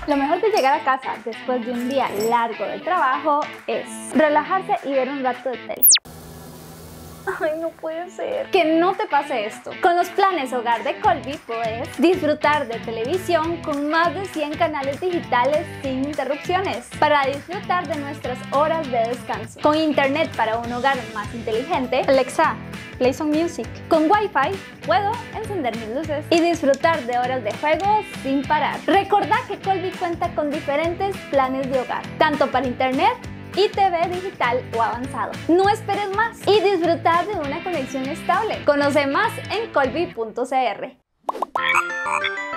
Lo mejor de llegar a casa después de un día largo de trabajo es relajarse y ver un rato de tele. Ay, no puede ser que no te pase esto. Con los planes hogar de Colby puedes disfrutar de televisión con más de 100 canales digitales sin interrupciones para disfrutar de nuestras horas de descanso. Con internet para un hogar más inteligente, Alexa, play some music. Con Wi-Fi puedo encender mis luces y disfrutar de horas de juego sin parar. Recordá que Colby cuenta con diferentes planes de hogar, tanto para internet y TV digital o avanzado. No esperes más y disfrutar de una conexión estable. Conoce más en colby.cr.